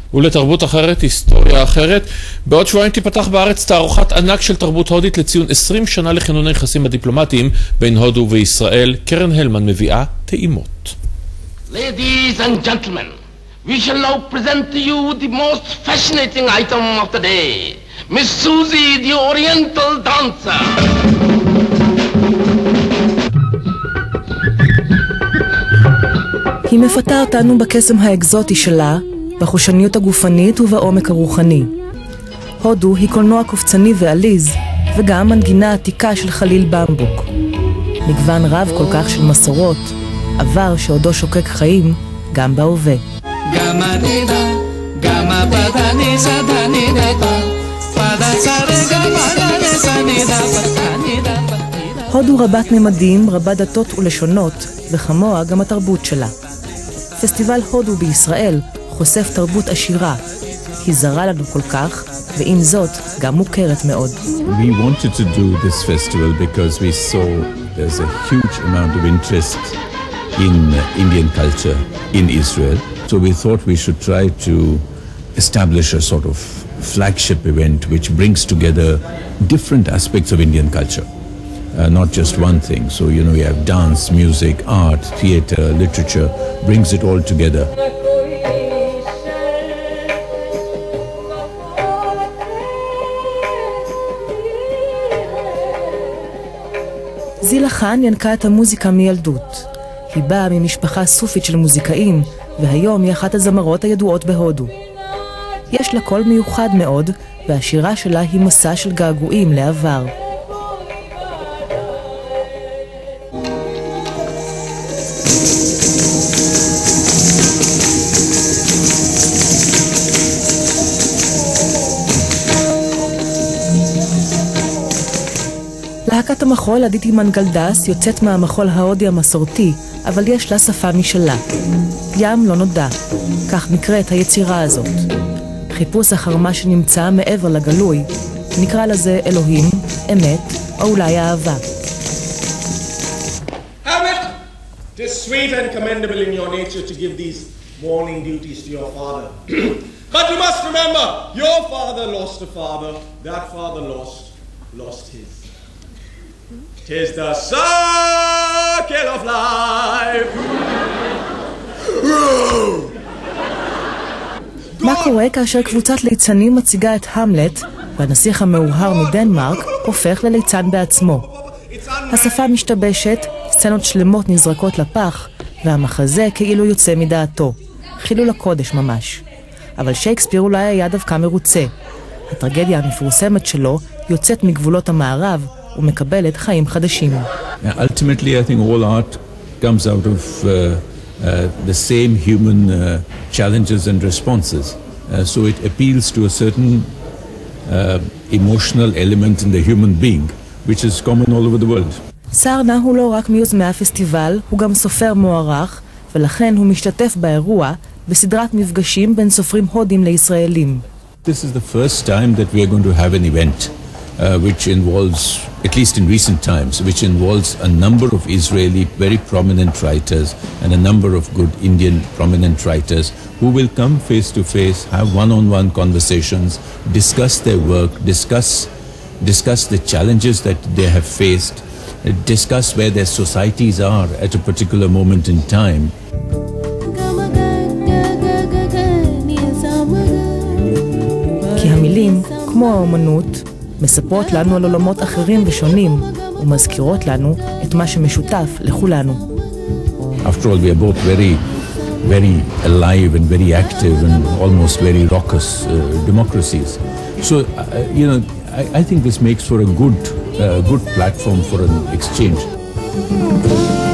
ולתרבות אחרת, היסטוריה אחרת. בעוד שבועיים תיפתח בארץ תערוכת ענק של תרבות הודית לציון 20 שנה לכינון היחסים הדיפלומטיים בין הודו וישראל. קרן הלמן מביאה טעימות. Ladies and gentlemen, we shall now present to you the most fascinating item of the day, Miss Susie, the Oriental dancer. היא מפתה אותנו בקסם האקזוטי שלה, בחושניות הגופנית ובעומק הרוחני. הודו היא קולנוע קופצני ועליז, וגם מנגינה עתיקה של חליל במבוק. מגוון רב כל כך של מסורות, עבר שעודו שוקק חיים, גם בהווה. הודו רבת ממדים, רבת דתות ולשונות, וכמוה גם התרבות שלה. פסטיבל הודו בישראל חושף תרבות עשירה. היא זרה לנו כל כך, ועם זאת גם מוכרת מאוד. We wanted to do this festival because we saw there's a huge amount of interest in Indian culture in Israel. So we thought we should try to establish a sort of flagship event which brings together different aspects of Indian culture. Not just one thing. So, you know, we have dance, music, art, theater, literature, brings it all together. זילה חן ינקה את המוזיקה מילדות. היא באה ממשפחה סופית של מוזיקאים, והיום היא אחת הזמרות הידועות בהודו. יש לה קול מיוחד מאוד, והשירה שלה היא מסע של געגועים לעבר. להקת המחול אדיטי מנגלדס יוצאת מהמחול ההודי המסורתי, אבל יש לה שפה משלה. ים לא נודע, כך נקראת היצירה הזאת. חיפוש אחר מה שנמצא מעבר לגלוי, נקרא לזה אלוהים, אמת, או אולי אהבה. Hamlet, it is sweet and commendable in your nature to give these morning duties to your father. But you must remember, your father lost a father, that father lost his. 'Tis the circle of life. מה קורה כאשר קבוצת ליצנים מציגה את המלט, והנסיך המאוהר מדנמרק הופך לליצן בעצמו? השפה משתבשת, סצנות שלמות נזרקות לפח, והמחזה כאילו יוצא מדעתו. חילול הקודש ממש. אבל שייקספיר אולי היה דווקא מרוצה. הטרגדיה המפורסמת שלו יוצאת מגבולות המערב, ומקבלת חיים חדשים. Ultimately, I think all art comes out of the same human challenges and responses. So it appeals to a certain emotional element in the human being, which is common all over the world. סרנה הוא לא רק מיוזמי הפסטיבל, הוא גם סופר מוערך, ולכן הוא משתתף באירוע בסדרת מפגשים בין סופרים הודים לישראלים. This is the first time that we are going to have an event which involves, at least in recent times, which involves a number of Israeli very prominent writers and a number of good Indian prominent writers who will come face to face, have one-on-one conversations, discuss their work, discuss the challenges that they have faced, discuss where their societies are at a particular moment in time. כי המילים, כמו האומנות, מספרות לנו על עולמות אחרים ושונים, ומזכירות לנו את מה שמשותף לכולנו. After all, we are both very alive and very active and almost very raucous democracies. So, you know, I think this makes for a good platform for an exchange.